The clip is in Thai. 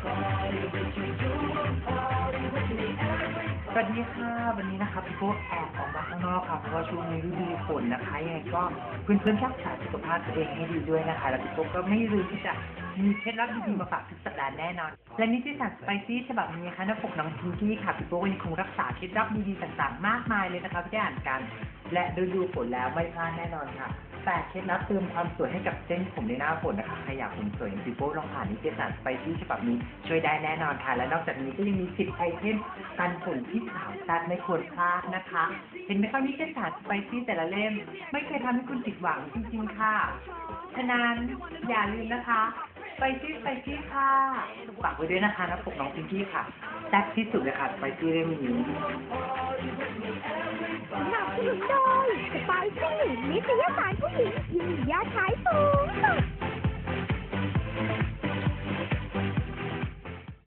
สวัสดีค่ะวันนี้นะครับพี่โก้แอบออกมาข้างนอกค่ะเพราะว่าช่วงนี้ฤดูฝนนะคะยังไงก็เพื่อนๆรักษาสุขภาพตัวเองให้ดีด้วยนะคะแล้วพี่โก้ก็ไม่รู้ที่จะมีเคล็ดลับดีๆมาฝากทุกสัปดาห์แน่นอนและนิตยสารสไปซี่ฉบับนี้นะคะหน้าปกน้องพิงกี้ค่ะพี่โก้ยังคงรักษาเคล็ดลับดีๆต่างๆมากมายเลยนะคะที่ได้อ่านกันและฤดูฝนแล้วไม่พลาดแน่นอนค่ะแต่เคล็ดลับเติมความสวยให้กับเส้นผมในหน้าฝนนะคะใครอยากผมสวยอย่างพี่โก้ลองผ่านนิตยสารสไปซี่ฉบับนี้ช่วยได้แน่นอนค่ะและนอกจากนี้ก็ยังมี10ไอเทมกันฝนที่ขาวชัดไม่ควรพลาดนะคะเห็นไหมคะนิตยสารสไปซี่แต่ละเล่มไม่เคยทำให้คุณผิดหวังจริงๆค่ะฉะนั้นอย่าลืมนะคะสไปซี่ค่ะฝากไว้ด้วยนะคะหน้าปกน้องพิงกี้ค่ะแซ่บที่สุดเลยค่ะสไปซี่เล่มนี้สนับสนุนโดยสไปซี่นิตยสารผู้หญิงที่มียอดขายสูงสุด